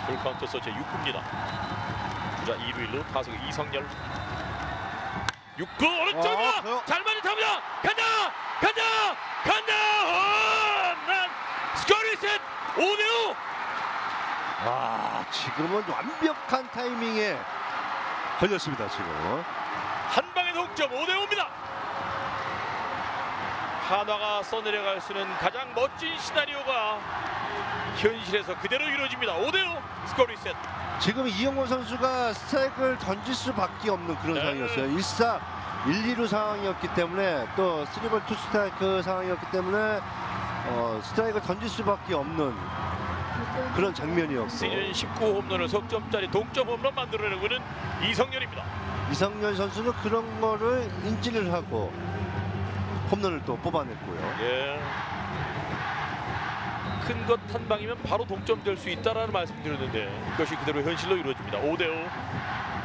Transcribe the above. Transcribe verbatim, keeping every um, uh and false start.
풀카운트 서제 육 구입니다. 주자 이 루 일 루 타석의 이성열. 육 구 오른쪽으로 어, 잘 많이 탑니다. 간다 간다 간다. 홈런 스코어리셋 오 대 오. 아, 지금은 완벽한 타이밍에 걸렸습니다. 지금 한 방에 동점 오 대 오입니다. 한화가 써내려갈 수 있는 가장 멋진 시나리오가 현실에서 그대로 이루어집니다. 오 대 오 스코어리셋. 지금 이영호 선수가 스트라이크를 던질 수밖에 없는 그런 네. 상황이었어요. 일 사 일, 이 루 상황이었기 때문에 또 쓰리 볼 투 스트라이크 상황이었기 때문에 어, 스트라이크를 던질 수밖에 없는 그런 장면이었고, 시즌 십구 홈런을 석점짜리 동점 홈런 만들어내고 있는 이성열입니다. 이성열 선수는 그런 거를 인지를 하고 홈런을 또 뽑아냈고요. 예. 큰 것 한 방이면 바로 동점될 수 있다라는 말씀드렸는데 그것이 그대로 현실로 이루어집니다. 오 대 오.